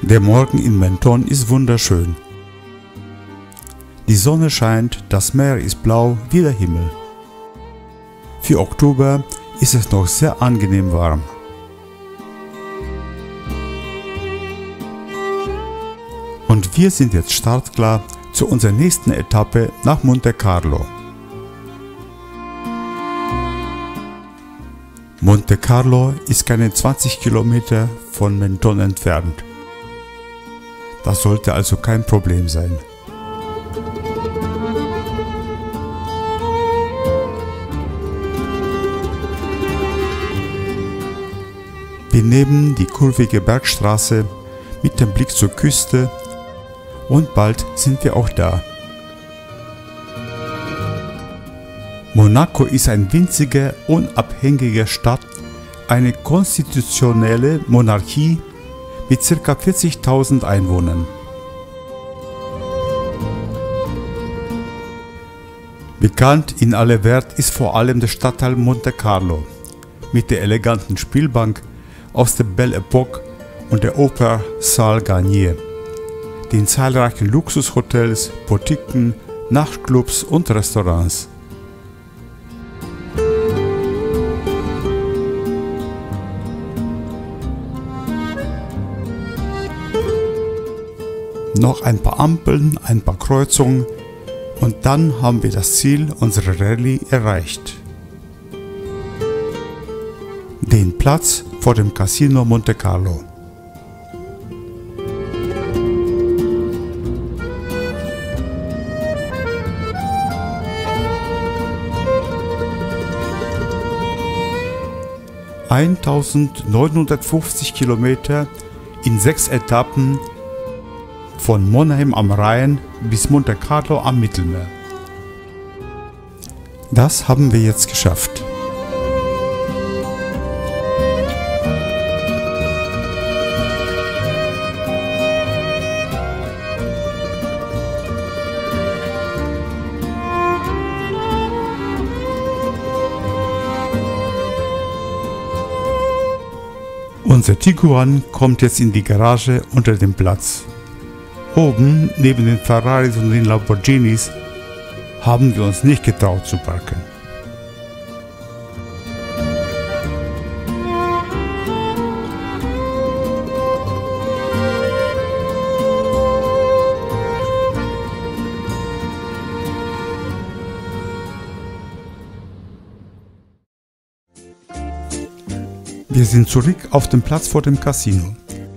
Der Morgen in Menton ist wunderschön. Die Sonne scheint, das Meer ist blau wie der Himmel. Für Oktober ist es noch sehr angenehm warm. Und wir sind jetzt startklar zu unserer nächsten Etappe nach Monte Carlo. Monte Carlo ist keine 20 Kilometer von Menton entfernt. Das sollte also kein Problem sein. Wir nehmen die kurvige Bergstraße mit dem Blick zur Küste und bald sind wir auch da. Monaco ist eine winzige, unabhängige Stadt, eine konstitutionelle Monarchie mit ca. 40.000 Einwohnern. Bekannt in aller Welt ist vor allem der Stadtteil Monte Carlo mit der eleganten Spielbank aus der Belle Époque und der Oper Salle Garnier, den zahlreichen Luxushotels, Boutiquen, Nachtclubs und Restaurants. Noch ein paar Ampeln, ein paar Kreuzungen und dann haben wir das Ziel unserer Rallye erreicht. Den Platz vor dem Casino Monte Carlo. (1950 Kilometer in 6 Etappen von Monheim am Rhein bis Monte Carlo am Mittelmeer. Das haben wir jetzt geschafft. Unser Tiguan kommt jetzt in die Garage unter dem Platz. Oben, neben den Ferraris und den Lamborghinis, haben wir uns nicht getraut zu parken. Wir sind zurück auf dem Platz vor dem Casino.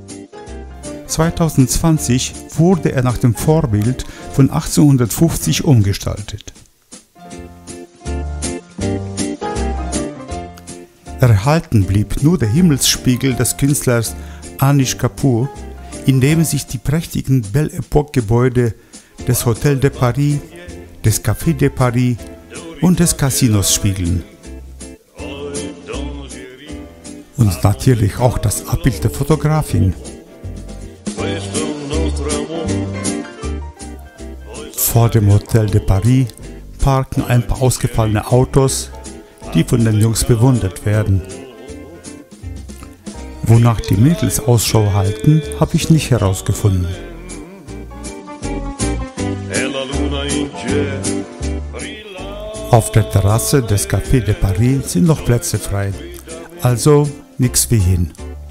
2020 wurde er nach dem Vorbild von 1850 umgestaltet. Erhalten blieb nur der Himmelsspiegel des Künstlers Anish Kapoor, in dem sich die prächtigen Belle Époque Gebäude des Hotel de Paris, des Café de Paris und des Casinos spiegeln. Und natürlich auch das Abbild der Fotografin. Vor dem Hotel de Paris parken ein paar ausgefallene Autos, die von den Jungs bewundert werden. Wonach die Mädels Ausschau halten, habe ich nicht herausgefunden. Auf der Terrasse des Café de Paris sind noch Plätze frei, also nix wie hin.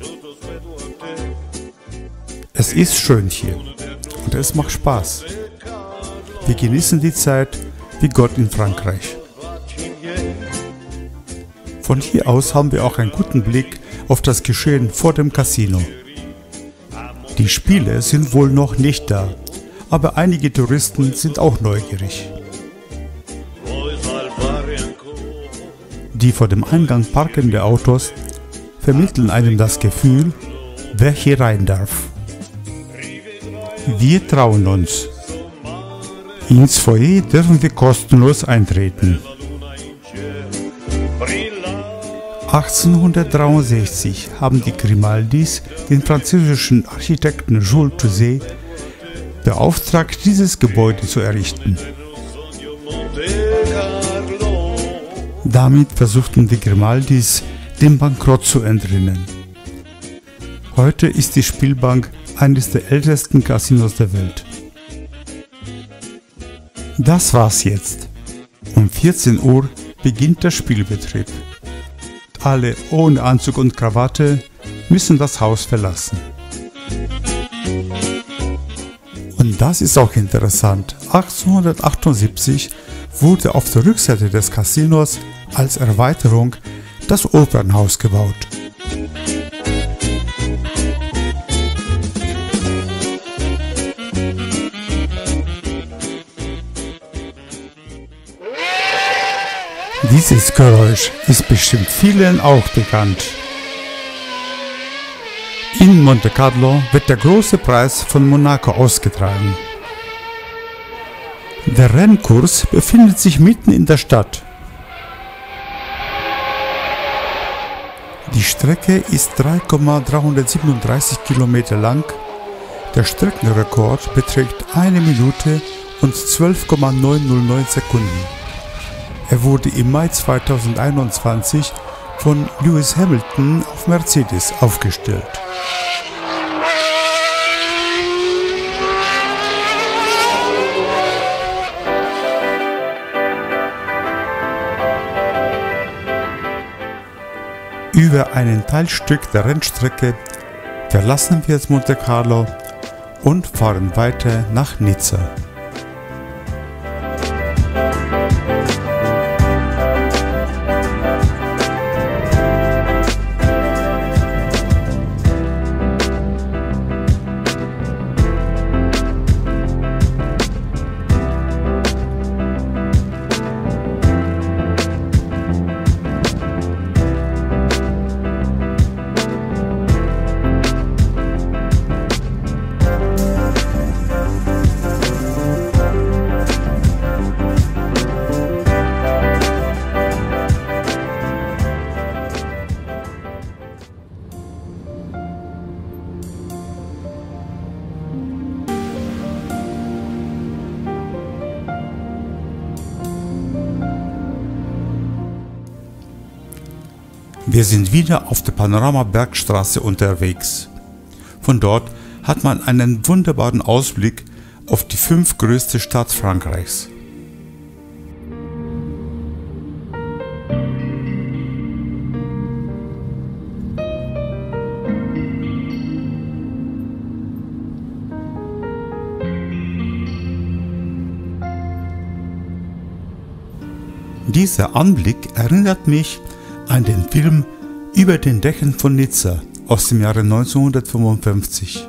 Es ist schön hier und es macht Spaß. Wir genießen die Zeit wie Gott in Frankreich. Von hier aus haben wir auch einen guten Blick auf das Geschehen vor dem Casino. Die Spiele sind wohl noch nicht da, aber einige Touristen sind auch neugierig. Die vor dem Eingang parkenden Autos vermitteln einem das Gefühl, wer hier rein darf. Wir trauen uns. Ins Foyer dürfen wir kostenlos eintreten. 1863 haben die Grimaldis den französischen Architekten Jules Touzet beauftragt, dieses Gebäude zu errichten. Damit versuchten die Grimaldis, dem Bankrott zu entrinnen. Heute ist die Spielbank eines der ältesten Casinos der Welt. Das war's jetzt. Um 14 Uhr beginnt der Spielbetrieb. Alle ohne Anzug und Krawatte müssen das Haus verlassen. Und das ist auch interessant. 1878 wurde auf der Rückseite des Casinos als Erweiterung das Opernhaus gebaut. Dieses Geräusch ist bestimmt vielen auch bekannt. In Monte Carlo wird der große Preis von Monaco ausgetragen. Der Rennkurs befindet sich mitten in der Stadt. Die Strecke ist 3,337 Kilometer lang. Der Streckenrekord beträgt 1 Minute und 12,909 Sekunden. Er wurde im Mai 2021 von Lewis Hamilton auf Mercedes aufgestellt. Über ein Teilstück der Rennstrecke verlassen wir jetzt Monte Carlo und fahren weiter nach Nizza. Wir sind wieder auf der Panorama-Bergstraße unterwegs. Von dort hat man einen wunderbaren Ausblick auf die 5. größte Stadt Frankreichs. Dieser Anblick erinnert mich an den Film Über den Dächern von Nizza aus dem Jahre 1955.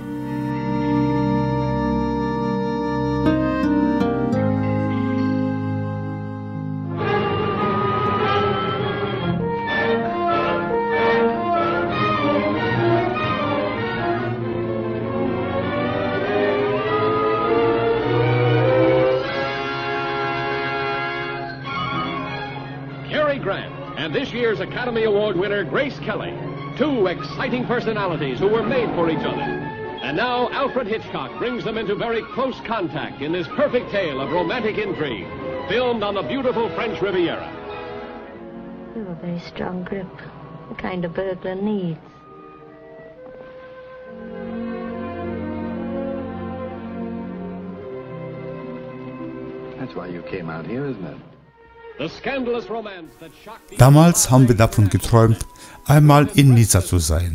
Grant and this year's Academy Award winner Grace Kelly, 2 exciting personalities who were made for each other. And now Alfred Hitchcock brings them into very close contact in this perfect tale of romantic intrigue, filmed on the beautiful French Riviera. You have a very strong grip, the kind a burglar needs. That's why you came out here, isn't it? Damals haben wir davon geträumt, einmal in Nizza zu sein.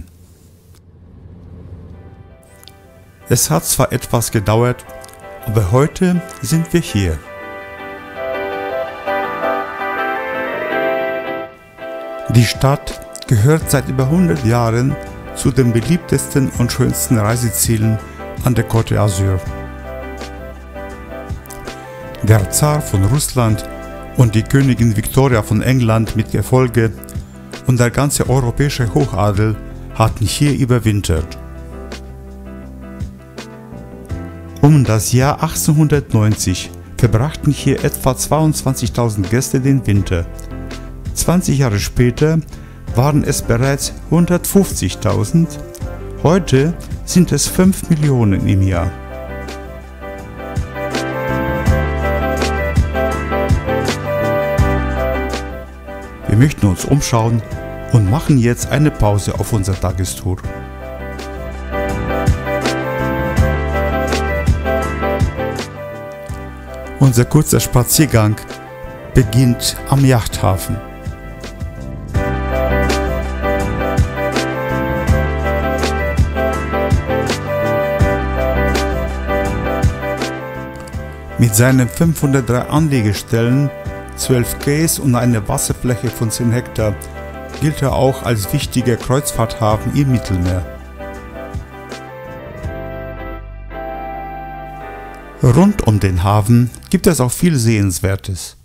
Es hat zwar etwas gedauert, aber heute sind wir hier. Die Stadt gehört seit über 100 Jahren zu den beliebtesten und schönsten Reisezielen an der Côte d'Azur. Der Zar von Russland und die Königin Victoria von England mit Gefolge und der ganze europäische Hochadel hatten hier überwintert. Um das Jahr 1890 verbrachten hier etwa 22.000 Gäste den Winter. 20 Jahre später waren es bereits 150.000, heute sind es 5 Millionen im Jahr. Wir möchten uns umschauen und machen jetzt eine Pause auf unserer Tagestour. Unser kurzer Spaziergang beginnt am Yachthafen. Mit seinen 503 Anlegestellen, 12 Quays und einer Wasserfläche von 10 Hektar gilt er auch als wichtiger Kreuzfahrthafen im Mittelmeer. Rund um den Hafen gibt es auch viel Sehenswertes.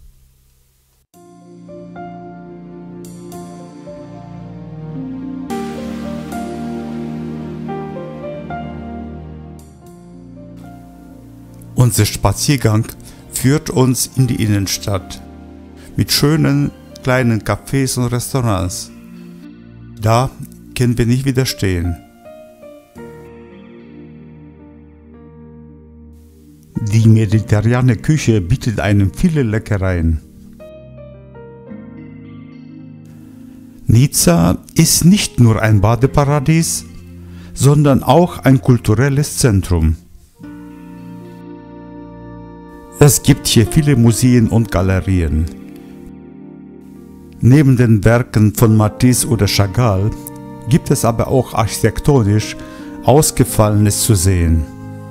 Unser Spaziergang führt uns in die Innenstadt mit schönen kleinen Cafés und Restaurants. Da können wir nicht widerstehen. Die mediterrane Küche bietet einem viele Leckereien. Nizza ist nicht nur ein Badeparadies, sondern auch ein kulturelles Zentrum. Es gibt hier viele Museen und Galerien. Neben den Werken von Matisse oder Chagall gibt es aber auch architektonisch Ausgefallenes zu sehen.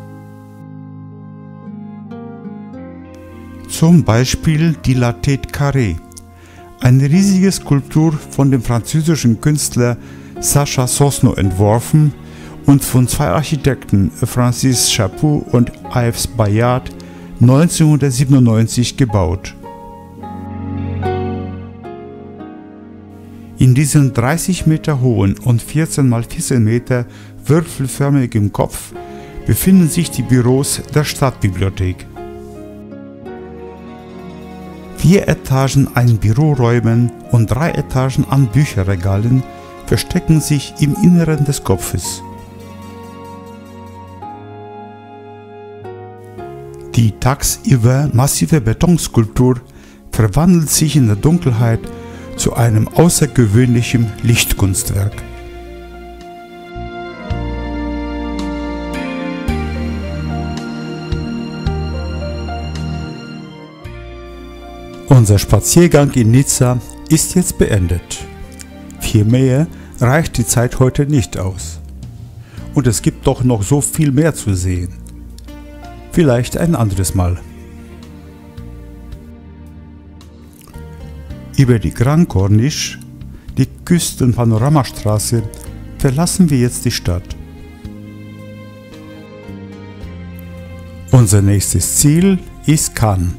Zum Beispiel die La Tête Carrée, eine riesige Skulptur von dem französischen Künstler Sacha Sosno entworfen und von zwei Architekten Francis Chaput und Yves Bayard 1997 gebaut. In diesem 30 Meter hohen und 14 x 14 Meter würfelförmigen Kopf befinden sich die Büros der Stadtbibliothek. 4 Etagen an Büroräumen und 3 Etagen an Bücherregalen verstecken sich im Inneren des Kopfes. Die tagsüber massive Betonskulptur verwandelt sich in der Dunkelheit zu einem außergewöhnlichen Lichtkunstwerk. Unser Spaziergang in Nizza ist jetzt beendet. Viel mehr reicht die Zeit heute nicht aus. Und es gibt doch noch so viel mehr zu sehen. Vielleicht ein anderes Mal. Über die Grand Corniche, die Küstenpanoramastraße, verlassen wir jetzt die Stadt. Unser nächstes Ziel ist Cannes.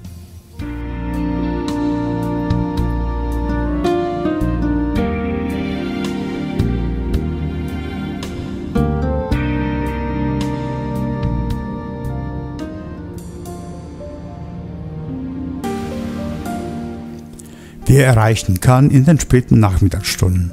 Wir erreichen Cannes in den späten Nachmittagsstunden.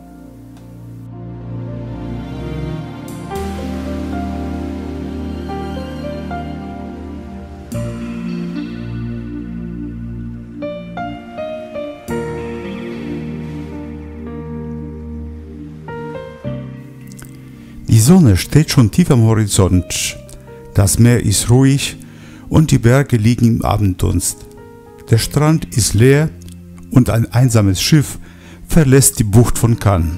Die Sonne steht schon tief am Horizont, das Meer ist ruhig und die Berge liegen im Abenddunst. Der Strand ist leer und ein einsames Schiff verlässt die Bucht von Cannes.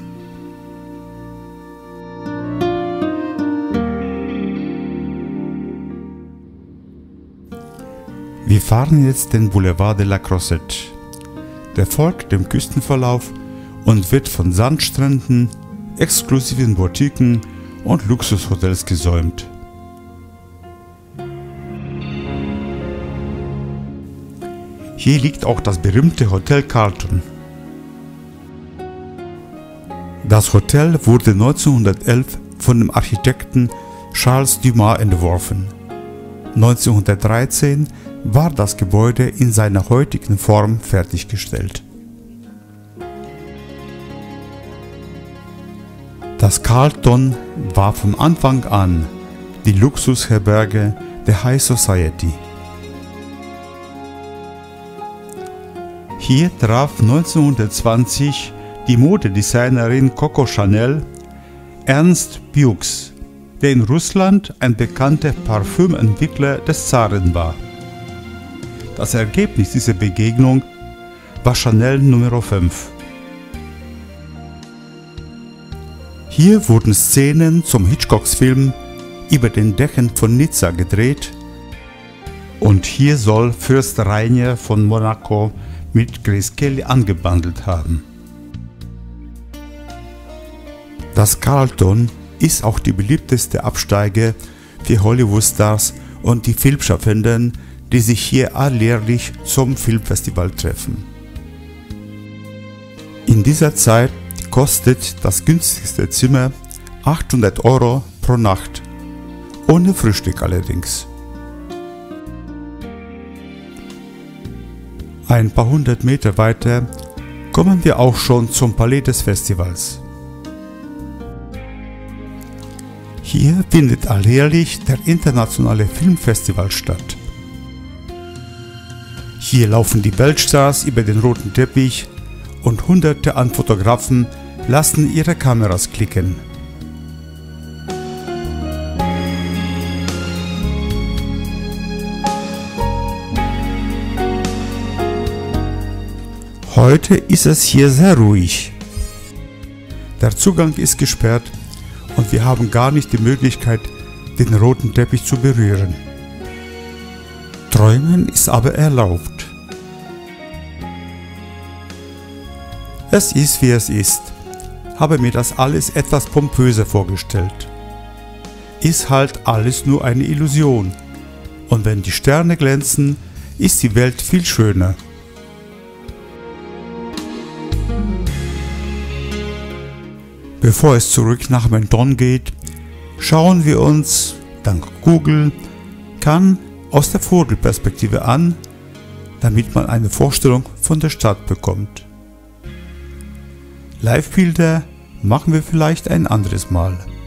Wir fahren jetzt den Boulevard de la Croisette. Der folgt dem Küstenverlauf und wird von Sandstränden, exklusiven Boutiquen und Luxushotels gesäumt. Hier liegt auch das berühmte Hotel Carlton. Das Hotel wurde 1911 von dem Architekten Charles Dumas entworfen. 1913 war das Gebäude in seiner heutigen Form fertiggestellt. Das Carlton war von Anfang an die Luxusherberge der High Society. Hier traf 1920 die Modedesignerin Coco Chanel Ernst Bux, der in Russland ein bekannter Parfümentwickler des Zaren war. Das Ergebnis dieser Begegnung war Chanel Nr. 5. Hier wurden Szenen zum Hitchcocks Film Über den Dächern von Nizza gedreht und hier soll Fürst Rainier von Monaco mit Grace Kelly angebandelt haben. Das Carlton ist auch die beliebteste Absteige für Hollywood-Stars und die Filmschaffenden, die sich hier alljährlich zum Filmfestival treffen. In dieser Zeit kostet das günstigste Zimmer 800 € pro Nacht, ohne Frühstück allerdings. Ein paar hundert Meter weiter kommen wir auch schon zum Palais des Festivals. Hier findet alljährlich der internationale Filmfestival statt. Hier laufen die Weltstars über den roten Teppich und Hunderte an Fotografen lassen ihre Kameras klicken. Heute ist es hier sehr ruhig. Der Zugang ist gesperrt und wir haben gar nicht die Möglichkeit, den roten Teppich zu berühren. Träumen ist aber erlaubt. Es ist wie es ist. Habe mir das alles etwas pompöser vorgestellt. Ist halt alles nur eine Illusion. Und wenn die Sterne glänzen, ist die Welt viel schöner. Bevor es zurück nach Menton geht, schauen wir uns, dank Google, Cannes aus der Vogelperspektive an, damit man eine Vorstellung von der Stadt bekommt. Live-Bilder machen wir vielleicht ein anderes Mal.